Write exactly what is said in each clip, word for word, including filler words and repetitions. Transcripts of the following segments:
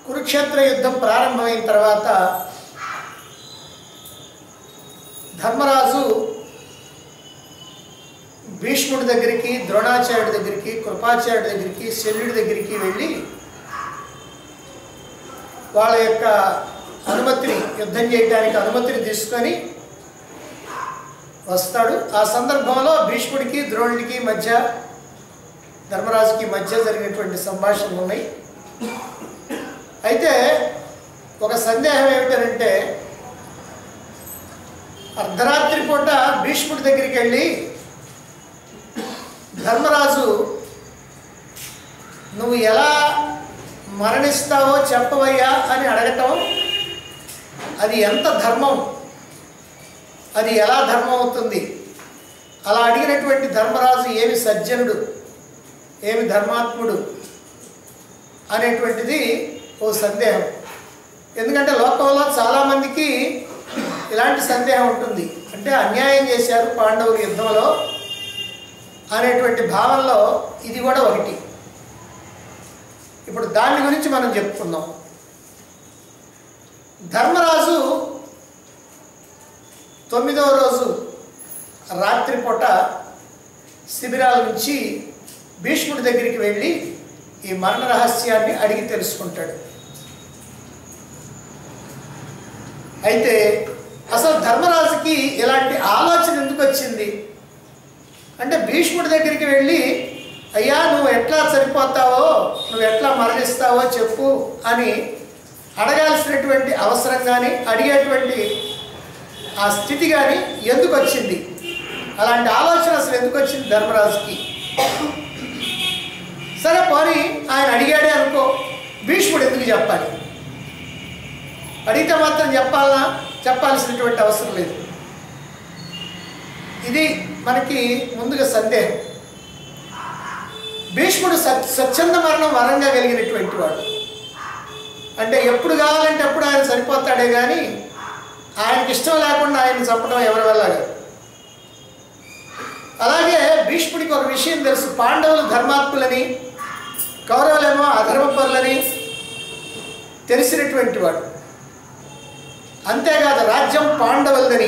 కురుక్షేత్ర యుద్ధం ప్రారంభమైన తర్వాత ధర్మరాజు భీష్ముడి దగ్గరికి, ద్రోణాచార్యుడి దగ్గరికి, కృపాచార్యుడి దగ్గరికి, శల్యుడి దగ్గరికి వెళ్ళి వాళ్ళ యొక్క అనుమతిని, యుద్ధం చేయడానికి అనుమతిని తీసుకొని వస్తాడు. ఆ సందర్భంలో భీష్ముడికి ద్రోణుడికి మధ్య, ధర్మరాజుకి మధ్య జరిగినటువంటి సంభాషణలు ఉన్నాయి. అయితే ఒక సందేహం ఏమిటంటే, అర్ధరాత్రి పూట భీష్ముడి దగ్గరికి వెళ్ళి ధర్మరాజు నువ్వు ఎలా మరణిస్తావో చెప్పవయ్యా అని అడగటం, అది ఎంత ధర్మం, అది ఎలా ధర్మం అవుతుంది? అలా అడిగినటువంటి ధర్మరాజు ఏమి సజ్జనుడు, ఏమి ధర్మాత్ముడు అనేటువంటిది ఓ సందేహం. ఎందుకంటే లోకంలో చాలామందికి ఇలాంటి సందేహం ఉంటుంది. అంటే అన్యాయం చేశారు పాండవులు యుద్ధంలో అనేటువంటి భావనలో ఇది కూడా ఒకటి. ఇప్పుడు దాని గురించి మనం చెప్పుకుందాం. ధర్మరాజు తొమ్మిదవ రోజు రాత్రిపూట శిబిరాల నుంచి భీష్ముడి దగ్గరికి వెళ్ళి ఈ మరణ రహస్యాన్ని అడిగి తెలుసుకుంటాడు. అయితే అసలు ధర్మరాజుకి ఇలాంటి ఆలోచన ఎందుకు వచ్చింది అంటే, భీష్ముడి దగ్గరికి వెళ్ళి అయ్యా నువ్వు ఎట్లా చనిపోతావో, నువ్వు ఎట్లా మరణిస్తావో చెప్పు అని అడగాల్సినటువంటి అవసరం కానీ, అడిగేటువంటి ఆ స్థితి కానీ ఎందుకు వచ్చింది? అలాంటి ఆలోచన అసలు ఎందుకు వచ్చింది ధర్మరాజుకి? సరే పోనీ ఆయన అడిగాడే అనుకో, భీష్ముడు ఎందుకు చెప్పాలి? అడిగితే మాత్రం చెప్పాలనా? చెప్పాల్సినటువంటి అవసరం లేదు. ఇది మనకి ముందుగా సందేహం. భీష్ముడు సత్ స్వచ్ఛంద మరణం వరంగా కలిగినటువంటి వాడు. అంటే ఎప్పుడు కావాలంటే అప్పుడు ఆయన చనిపోతాడే కానీ ఆయనకి ఇష్టం లేకుండా ఆయన చంపడం ఎవరి వల్ల కాదు. అలాగే భీష్ముడికి ఒక విషయం తెలుసు, పాండవులు ధర్మాత్ములని, కౌరవులేమో అధర్మపరులని తెలిసినటువంటి వాడు. అంతేకాదు రాజ్యం పాండవులదని,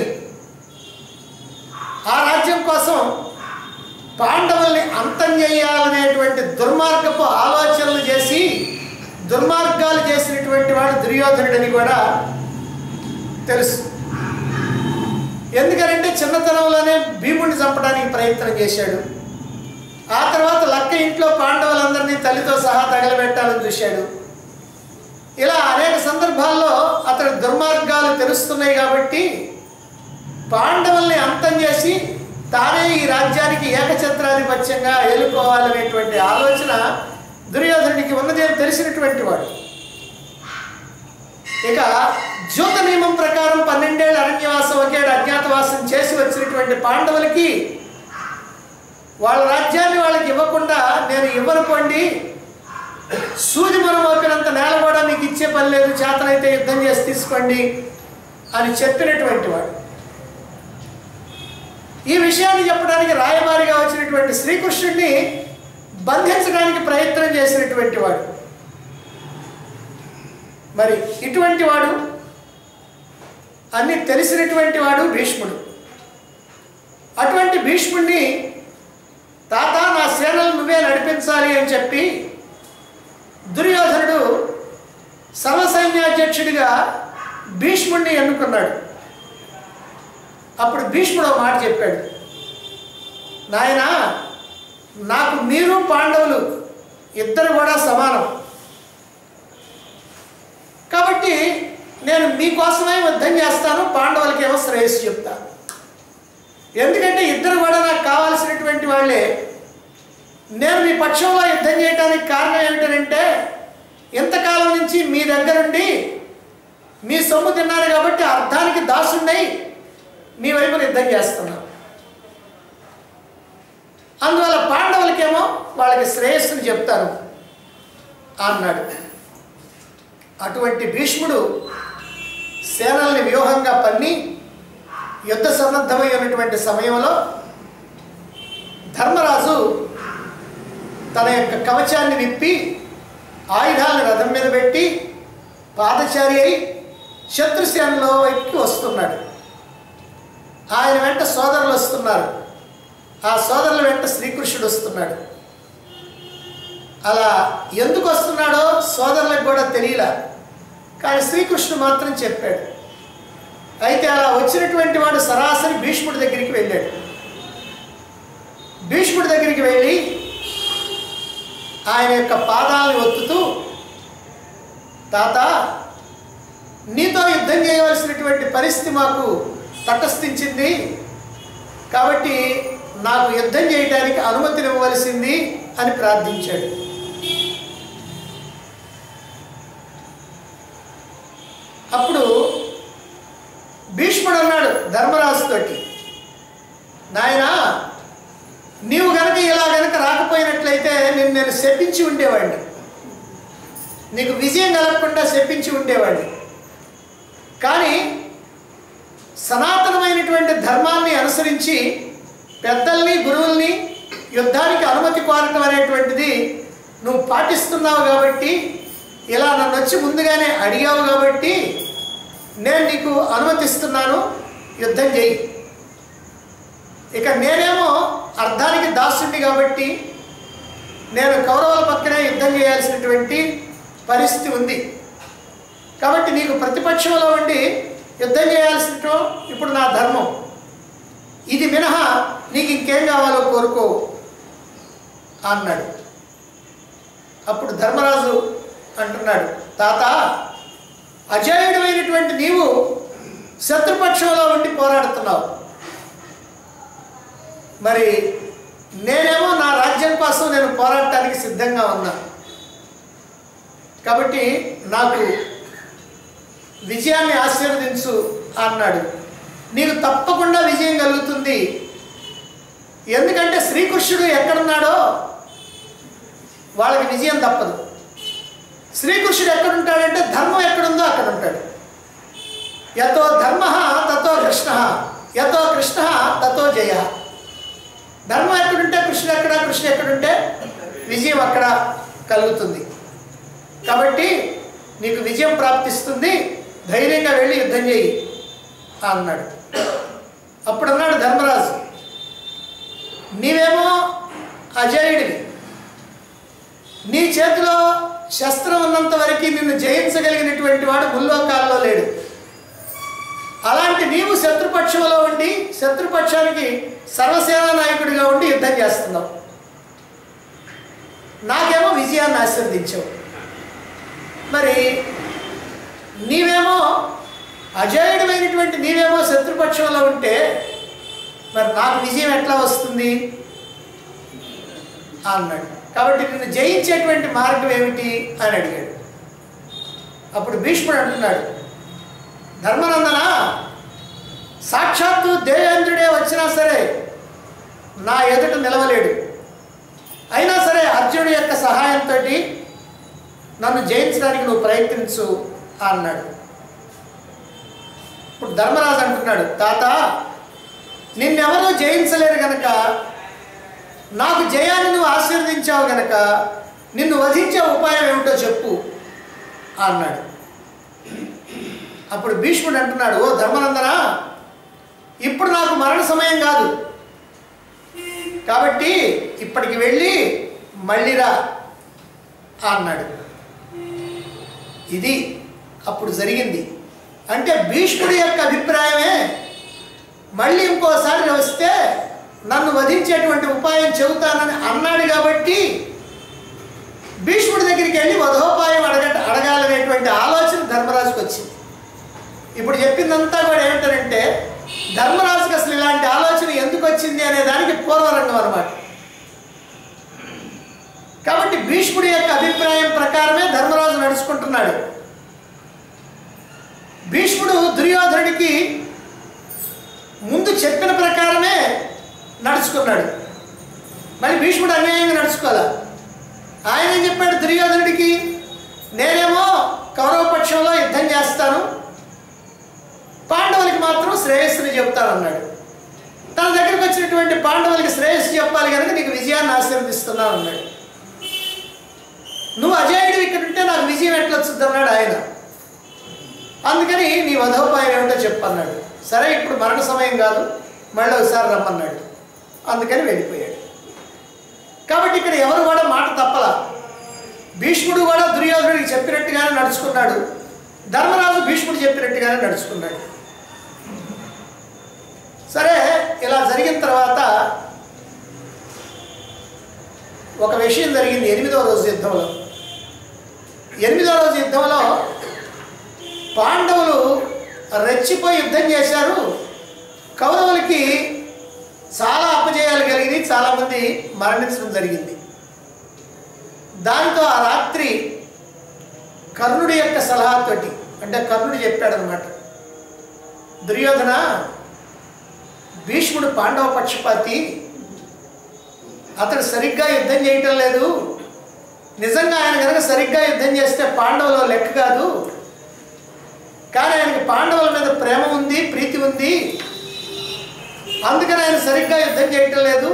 ఆ రాజ్యం కోసం పాండవుల్ని అంతం చేయాలనేటువంటి దుర్మార్గపు ఆలోచనలు చేసి దుర్మార్గాలు చేసినటువంటి వాడు దుర్యోధనుడని కూడా తెలుసు. ఎందుకంటే చిన్నతనంలోనే భీముడిని చంపడానికి ప్రయత్నం చేశాడు. ఆ తర్వాత లక్క ఇంట్లో పాండవులందరినీ తల్లితో సహా తగలబెట్టాలని చూశాడు. ఇలా అనేక సందర్భాల్లో అతడి దుర్మార్గాలు తెలుస్తున్నాయి కాబట్టి పాండవుల్ని అంతం చేసి తానే ఈ రాజ్యానికి ఏకఛత్రాధిపత్యంగా ఏలుకోవాలనేటువంటి ఆలోచన దుర్యోధనుడికి ఉన్నది అని తెలిసినటువంటి వాడు. ఇక జ్యోత నియమం ప్రకారం పన్నెండేళ్ళ అరణ్యవాసం, ఒకేడు అజ్ఞాతవాసం చేసి వచ్చినటువంటి పాండవులకి వాళ్ళ రాజ్యాన్ని వాళ్ళకి ఇవ్వకుండా నేను ఇవ్వనుకోండి, సూది మనం ఒకనంత నేల కూడా మీకు ఇచ్చే పని లేదు, చేతనైతే యుద్ధం చేసి తీసుకోండి అని చెప్పినటువంటి వాడు. ఈ విషయాన్ని చెప్పడానికి రాయబారిగా వచ్చినటువంటి శ్రీకృష్ణుడిని బంధించడానికి ప్రయత్నం చేసినటువంటి వాడు. మరి ఇటువంటి వాడు, అన్నీ తెలిసినటువంటి వాడు భీష్ముడు. అటువంటి భీష్ముడిని తాత నా సేనలు నువ్వే నడిపించాలి అని చెప్పి దుర్యోధనుడు సర్వసైన్యాధ్యక్షుడిగా భీష్ముడిని ఎన్నుకున్నాడు. అప్పుడు భీష్ముడు ఒక మాట చెప్పాడు, నాయనా నాకు మీరు పాండవులు ఇద్దరు కూడా సమానం కాబట్టి నేను మీకోసమే యుద్ధం చేస్తాను, పాండవులకి ఏమో శ్రేయస్సు చెప్తాను. ఎందుకంటే ఇద్దరు కూడా నాకు కావాల్సినటువంటి వాళ్ళే. నేను మీ పక్షంలో యుద్ధం చేయడానికి కారణం ఏమిటంటే, ఇంతకాలం నుంచి మీ దగ్గరుండి మీ సొమ్ము తిన్నారు కాబట్టి అర్థానికి దాసుండయి మీ వైపున యుద్ధం చేస్తున్నాను. అందువల్ల పాండవులకేమో వాళ్ళకి శ్రేయస్సుని చెప్తాను అన్నాడు. అటువంటి భీష్ముడు సేనల్ని వ్యూహంగా పన్ని యుద్ధ సన్నద్ధమై ఉన్నటువంటి సమయంలో ధర్మరాజు తన యొక్క కవచాన్ని విప్పి ఆయుధాలను రథం మీద పెట్టి పాదచారి అయి శత్రుసేనలో వైపుకి వస్తున్నాడు. ఆయన వెంట సోదరులు వస్తున్నారు. ఆ సోదరుల వెంట శ్రీకృష్ణుడు వస్తున్నాడు. అలా ఎందుకు వస్తున్నాడో సోదరులకు కూడా తెలియలా, కానీ శ్రీకృష్ణుడు మాత్రం చెప్పాడు. అయితే అలా వచ్చినటువంటి వాడు సరాసరి భీష్ముడి దగ్గరికి వెళ్ళాడు. భీష్ముడి దగ్గరికి వెళ్ళి ఆయన యొక్క పాదాలను ఒత్తుతూ, తాత, నీతో యుద్ధం చేయవలసినటువంటి పరిస్థితి మాకు తటస్థించింది, కాబట్టి నాకు యుద్ధం చేయడానికి అనుమతినివ్వవలసింది అని ప్రార్థించాడు. అప్పుడు భీష్ముడు అన్నాడు ధర్మరాజుతోటి, నాయనా, నీవు గనక ఇలా గనక రాకపోయినట్లయితే నేను నేను శపించి ఉండేవాడిని, నీకు విజయం కలగకుండా శపించి ఉండేవాడిని. కానీ సనాతనమైనటువంటి ధర్మాన్ని అనుసరించి పెద్దల్ని గురువుల్ని యుద్ధానికి అనుమతి కోరటం అనేటువంటిది నువ్వు పాటిస్తున్నావు కాబట్టి, ఇలా నన్ను వచ్చి ముందుగానే అడిగావు కాబట్టి నేను నీకు అనుమతిస్తున్నాను, యుద్ధం చేయి. ఇక నేనేమో అర్థానికి దాసుడిని కాబట్టి నేను కౌరవుల పక్కనే యుద్ధం చేయాల్సినటువంటి పరిస్థితి ఉంది. కాబట్టి నీకు ప్రతిపక్షంలో ఉండి యుద్ధం చేయాల్సిన ఇప్పుడు నా ధర్మం, ఇది మినహా నీకు ఇంకేం కావాలో కోరుకో అన్నాడు. అప్పుడు ధర్మరాజు అంటున్నాడు, తాత, అజేయుడమైనటువంటి నీవు శత్రుపక్షంలో ఉండి పోరాడుతున్నావు, మరి నేనేమో నా రాజ్యం కోసం నేను పోరాడటానికి సిద్ధంగా ఉన్నా, కాబట్టి నాకు విజయాన్ని ఆశీర్వదించు అన్నాడు. నీకు తప్పకుండా విజయం కలుగుతుంది, ఎందుకంటే శ్రీకృష్ణుడు ఎక్కడున్నాడో వాళ్ళకి విజయం తప్పదు. శ్రీకృష్ణుడు ఎక్కడుంటాడంటే ధర్మం ఎక్కడుందో అక్కడ ఉంటాడు. యతో ధర్మ తతో కృష్ణ, యతో కృష్ణ తతో జయ. ధర్మం ఎక్కడుంటే కృష్ణుడు ఎక్కడ, కృష్ణుడు ఎక్కడుంటే విజయం అక్కడ కలుగుతుంది. కాబట్టి నీకు విజయం ప్రాప్తిస్తుంది, ధైర్యంగా వెళ్ళి యుద్ధం చేయి అన్నాడు. అప్పుడు అన్నాడు ధర్మరాజు, నీవేమో అజేయుడివి, నీ చేతిలో శస్త్రం ఉన్నంత వరకు నిన్ను జయించగలిగినటువంటి వాడు ముల్లోకాల్లో లేడు. అలాంటి నీవు శత్రుపక్షంలో ఉండి శత్రుపక్షానికి సర్వసేనా నాయకుడిగా ఉండి యుద్ధం చేస్తున్నావు, నాకేమో విజయాన్ని ఆశీర్వదించావు. మరి నీవేమో అజేయుడమైనటువంటి నీవేమో శత్రుపక్షంలో ఉంటే మరి నాకు విజయం ఎట్లా వస్తుంది అన్నాడు. కాబట్టి నిన్ను జయించేటువంటి మార్గం ఏమిటి అని అడిగాడు. అప్పుడు భీష్ముడు అంటున్నాడు, ధర్మనందన, సాక్షాత్తు దేవేంద్రుడే వచ్చినా సరే నా ఎదుట నిలవలేడు, అయినా సరే అర్జునుడి యొక్క సహాయంతో నన్ను జయించడానికి నువ్వు ప్రయత్నించు అన్నాడు. ఇప్పుడు ధర్మరాజు అంటున్నాడు, తాత, నిన్నెవరూ జయించలేరు గనక, నాకు జయాన్ని నువ్వు ఆశీర్వదించావు గనక నిన్ను వధించే ఉపాయం ఏమిటో చెప్పు అన్నాడు. అప్పుడు భీష్ముడు అంటున్నాడు, ఓ ధర్మనందన, ఇప్పుడు నాకు మరణ సమయం కాదు, కాబట్టి ఇప్పటికి వెళ్ళి మళ్ళీరా అన్నాడు. ఇది అప్పుడు జరిగింది. అంటే భీష్ముడి యొక్క అభిప్రాయమే, మళ్ళీ ఇంకోసారి వస్తే నన్ను వధించేటువంటి ఉపాయం చెబుతానని అన్నాడు. కాబట్టి భీష్ముడి దగ్గరికి వెళ్ళి వధోపాయం అడగ అడగాలనేటువంటి ఆలోచన ధర్మరాజుకు వచ్చింది. ఇప్పుడు చెప్పిందంతా కూడా ఏమిటంటే ధర్మరాజుకి అసలు ఇలాంటి ఆలోచన ఎందుకు వచ్చింది అనే దానికి పూర్వరంగం అన్నమాట. కాబట్టి భీష్ముడి యొక్క అభిప్రాయం ప్రకారమే ధర్మరాజు నడుచుకుంటున్నాడు. భీష్ముడు దుర్యోధనుడికి ముందు చెప్పిన ప్రకారమే నడుచుకున్నాడు. మరి భీష్ముడు అన్యాయంగా నడుచుకోవాలా? ఆయన ఏం చెప్పాడు దుర్యోధనుడికి, నేనేమో కౌరవ పక్షంలో యుద్ధం చేస్తాను, పాండవులకి మాత్రం శ్రేయస్సుని చెప్తానన్నాడు. తన దగ్గరికి వచ్చినటువంటి పాండవులకి శ్రేయస్సు చెప్పాలి కనుక నీకు విజయాన్ని ఆశీర్వదిస్తున్నాను అన్నాడు. నువ్వు అజేయుడు ఇక్కడ ఉంటే నాకు విజయం ఎట్లా వచ్చింది అన్నాడు ఆయన. అందుకని నీ వధోపాయం ఏమిటో చెప్పన్నాడు. సరే ఇప్పుడు మరణ సమయం కాదు, మళ్ళీ ఒకసారి రమ్మన్నాడు. అందుకని వెళ్ళిపోయాడు. కాబట్టి ఇక్కడ ఎవరు కూడా మాట తప్పలా. భీష్ముడు కూడా దుర్యోధనుడికి చెప్పినట్టుగానే నడుచుకున్నాడు, ధర్మరాజు భీష్ముడు చెప్పినట్టుగానే నడుచుకున్నాడు. సరే ఇలా జరిగిన తర్వాత ఒక విషయం జరిగింది. ఎనిమిదవ రోజు యుద్ధంలో ఎనిమిదవ రోజు యుద్ధంలో పాండవులు రెచ్చిపోయి యుద్ధం చేశారు. కౌరవులకి చాలా అపజయాలు కలిగినాయి, చాలామంది మరణించడం జరిగింది. దాంతో ఆ రాత్రి కర్ణుడి యొక్క సలహాతోటి, అంటే కర్ణుడు చెప్పాడనమాట, దుర్యోధన, భీష్ముడు పాండవ పక్షపాతి, అతడు సరిగ్గా యుద్ధం చేయటం లేదు. నిజంగా ఆయన కనుక సరిగ్గా యుద్ధం చేస్తే పాండవులు లెక్క కాదు. కానీ ఆయనకి పాండవుల మీద ప్రేమ ఉంది, ప్రీతి ఉంది, అందుకని ఆయన సరిగ్గా యుద్ధం చేయటం లేదు.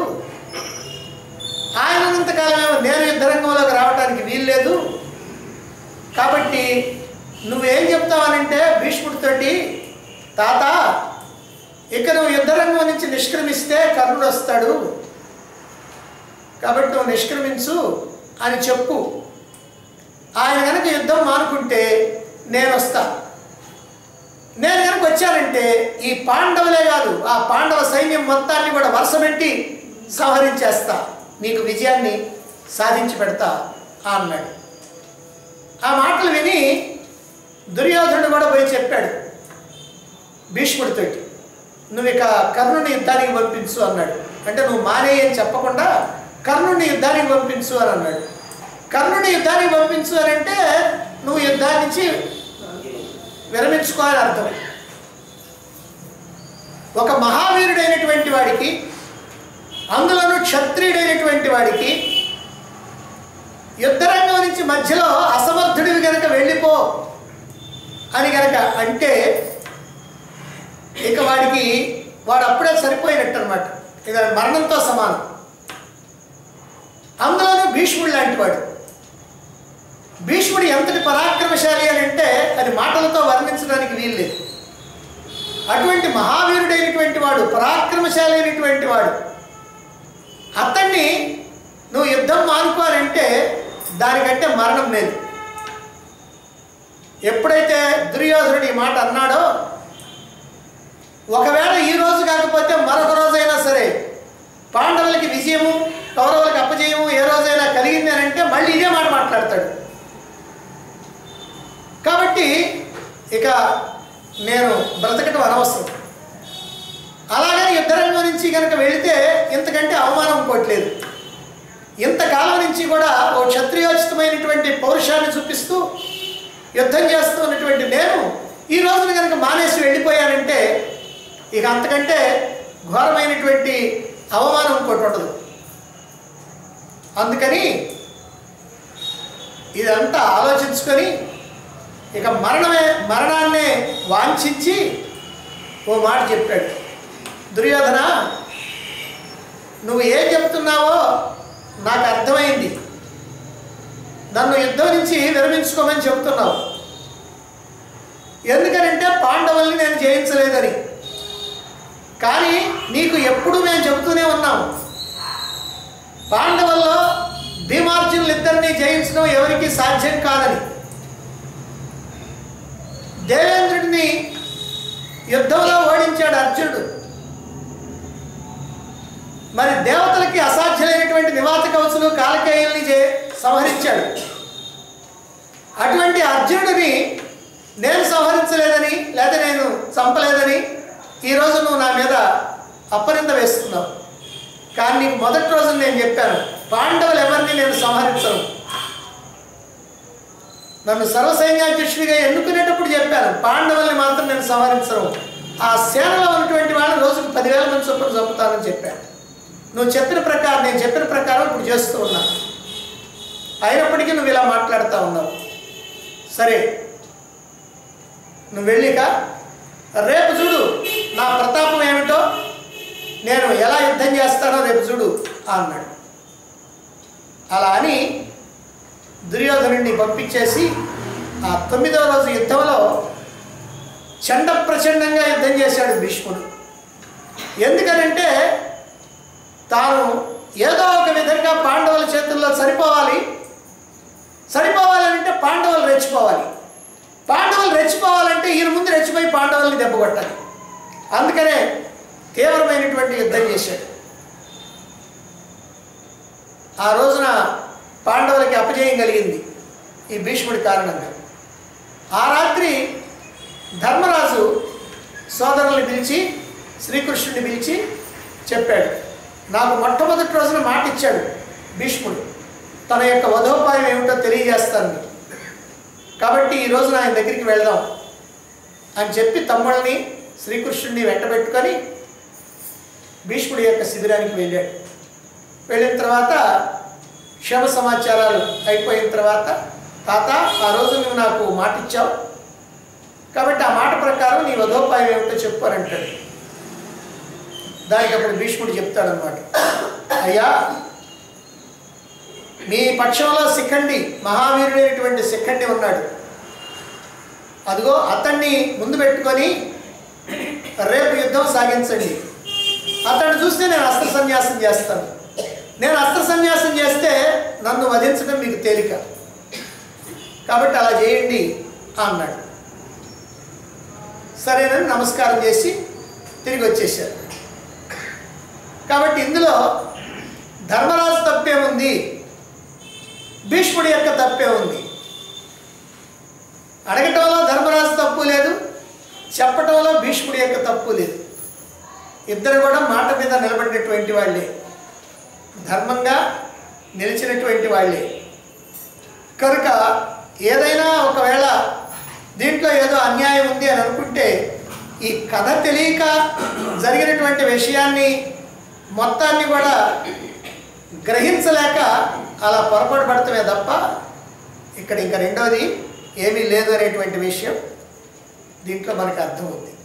ఆయన ఉన్నంతకాలమేమో నేను యుద్ధరంగంలోకి రావడానికి వీల్లేదు. కాబట్టి నువ్వేం చెప్తావనంటే భీష్ముడితోటి, తాత, ఇక నువ్వు యుద్ధరంగం నుంచి నిష్క్రమిస్తే కర్ణుడు వస్తాడు, కాబట్టి నువ్వు నిష్క్రమించు అని చెప్పు. ఆయన కనుక యుద్ధం మానుకుంటే నేను వస్తా. నేను కనుక వచ్చానంటే ఈ పాండవులే కాదు, ఆ పాండవ సైన్యం మొత్తాన్ని కూడా వరుసపెట్టి సంహరించేస్తా, నీకు విజయాన్ని సాధించి పెడతా అన్నాడు. ఆ మాటలు విని దుర్యోధనుడు కూడా పోయి చెప్పాడు భీష్ముడితోటి, నువ్వు ఇక కర్ణుని యుద్ధానికి పంపించు అన్నాడు. అంటే నువ్వు మానేయి అని చెప్పకుండా కర్ణుని యుద్ధానికి పంపించు అని అన్నాడు. కర్ణుని యుద్ధానికి పంపించు అని అంటే నువ్వు యుద్ధాన్ని నుంచి విరమించుకోవాలని అర్థం. ఒక మహావీరుడైనటువంటి వాడికి, అందులోనూ క్షత్రియుడైనటువంటి వాడికి యుద్ధరంగం నుంచి మధ్యలో అసమర్థుడివి కనుక వెళ్ళిపో అని కనుక అంటే ఇక వాడికి వాడు అప్పుడే సరిపోయినట్టు అనమాట. ఇక మరణంతో సమానం. అందులోనూ భీష్ముడు లాంటి వాడు. భీష్ముడు ఎంతటి పరాక్రమశాలి అని అంటే అది మాటలతో వర్ణించడానికి వీల్లేదు. అటువంటి మహావీరుడైనటువంటి వాడు, పరాక్రమశాలి అయినటువంటి వాడు, అతన్ని నువ్వు యుద్ధం మానుకోవాలంటే దానికంటే మరణం లేదు. ఎప్పుడైతే దుర్యోధనుడు ఈ మాట అన్నాడో, ఒకవేళ ఈ రోజు కాకపోతే మరొక రోజైనా సరే పాండవులకి విజయము, కౌరవులకి అపజయము ఏ రోజైనా కలిగింది అని అంటే మళ్ళీ ఇదే మాట మాట్లాడతాడు. కాబట్టి ఇక నేను బ్రతకటం అనవసరం. అలాగని యుద్ధరంగం నుంచి కనుక వెళితే ఇంతకంటే అవమానం ఇంకోట్లేదు. ఇంతకాలం నుంచి కూడా ఓ క్షత్రియోచితమైనటువంటి పౌరుషాన్ని చూపిస్తూ యుద్ధం చేస్తూ ఉన్నటువంటి నేను ఈ రోజున కనుక మానేసి వెళ్ళిపోయానంటే ఇక అంతకంటే ఘోరమైనటువంటి అవమానం ఇంకోటి ఉండదు. అందుకని ఇదంతా ఆలోచించుకొని ఇక మరణమే మరణాన్నే వాంఛించి ఓ మాట చెప్పాడు, దుర్యోధన, నువ్వు ఏం చెప్తున్నావో నాకు అర్థమైంది. నన్ను యుద్ధం నుంచి విరమించుకోమని చెబుతున్నావు. ఎందుకనంటే పాండవుల్ని నేను జయించలేదని. కానీ నీకు ఎప్పుడు మేము చెబుతూనే ఉన్నాం, పాండవుల్లో భీమార్జునులు ఇద్దరిని జయించడం ఎవరికి సాధ్యం కాదని. దేవేంద్రుడిని యుద్ధంలో ఓడించాడు అర్జునుడు. మరి దేవతలకి అసాధ్యమైనటువంటి నివాత కవచులు కాలకేయుల్ని చే సంహరించాడు. అటువంటి అర్జునుడిని నేను సంహరించలేదని లేదా నేను చంపలేదని ఈరోజు నువ్వు నా మీద అప్పనింద వేస్తున్నావు. కానీ నీకు మొదటి రోజు నేను చెప్పాను, పాండవులు ఎవరిని నేను సంహరించను. నన్ను సర్వసైన్యాధ్యక్షుడిగా ఎన్నుకునేటప్పుడు చెప్పాను, పాండవుల్ని మాత్రం నేను సంహరించను. ఆ సేనలో ఉన్నటువంటి వాళ్ళు రోజుకు పదివేల మంది చొప్పున చంపుతానని చెప్పాను. నువ్వు చెప్పిన ప్రకారం నేను చెప్పిన ప్రకారం ఇప్పుడు చేస్తూ ఉన్నాను. అయినప్పటికీ నువ్వు ఇలా మాట్లాడుతూ ఉన్నావు. సరే, నువ్వు వెళ్ళిక రేపు చూడు నా ప్రతాపం ఏమిటో, నేను ఎలా యుద్ధం చేస్తానో రేపు చూడు అన్నాడు. అలా అని దుర్యోధనుడిని పంపించేసి ఆ తొమ్మిదవ రోజు యుద్ధంలో చండ ప్రచండంగా యుద్ధం చేశాడు భీష్ముడు. ఎందుకనంటే తాను ఏదో ఒక విధంగా పాండవుల చేతుల్లో సరిపోవాలి, సరిపోవాలంటే పాండవులు రెచ్చిపోవాలి, పాండవులు రెచ్చిపోవాలంటే ఈయన ముందు రెచ్చిపోయి పాండవుల్ని దెబ్బ కొట్టాలి. అందుకనే తీవ్రమైనటువంటి యుద్ధం చేశాడు. ఆ రోజున పాండవులకి అపజయం కలిగింది ఈ భీష్ముడి కారణంగా. ఆ రాత్రి ధర్మరాజు సోదరుల్ని పిలిచి శ్రీకృష్ణుడిని పిలిచి చెప్పాడు, నాకు మొట్టమొదటి రోజున మాట ఇచ్చాడు భీష్ముడు, తన యొక్క వధోపాయం ఏమిటో తెలియజేస్తాను, కాబట్టి ఈ రోజున ఆయన దగ్గరికి వెళదాం అని చెప్పి తమ్ముళ్ళని శ్రీకృష్ణుడిని వెంటబెట్టుకొని భీష్ముడి యొక్క శిబిరానికి వెళ్ళాడు. వెళ్ళిన తర్వాత క్షేమ సమాచారాలు అయిపోయిన తర్వాత, తాత ఆ రోజు నువ్వు నాకు మాట ఇచ్చావు కాబట్టి ఆ మాట ప్రకారం నీ వధోపాయం ఏమిటో చెప్పు అని అంటాడు. దానికి అప్పుడు భీష్ముడు చెప్తాడనమాట, అయ్యా మీ పక్షంలో శిఖండి, మహావీరుడైనటువంటి శిఖండి ఉన్నాడు, అదిగో అతన్ని ముందు పెట్టుకొని రేపు యుద్ధం సాగించండి, అతన్ని చూస్తే నేను అస్త్ర సన్యాసం చేస్తాను, నేను అస్త్ర సన్యాసం చేస్తే నన్ను వధించడం మీకు తేలిక, కాబట్టి అలా చేయండి అన్నాడు. సరేనని నమస్కారం చేసి తిరిగి వచ్చేసారు. కాబట్టి ఇందులో ధర్మరాజు తప్పే ఉంది, భీష్ముడి యొక్క తప్పే ఉంది. అడగటంలో ధర్మరాజు తప్పు లేదు, చెప్పటంలో భీష్ముడి యొక్క తప్పు లేదు. ఇద్దరు కూడా మాట మీద నిలబడినటువంటి వాళ్ళే, ధర్మంగా నిలిచినటువంటి వాళ్ళే. కనుక ఏదైనా ఒకవేళ దీంట్లో ఏదో అన్యాయం ఉంది అని అనుకుంటే ఈ కథ తెలియక జరిగినటువంటి విషయాన్ని మొత్తాన్ని కూడా గ్రహించలేక అలా పొరపాటు పడటమే తప్ప ఇక్కడ ఇంకా రెండోది ఏమీ లేదు అనేటువంటి విషయం దీంట్లో మనకు అర్థమవుతుంది.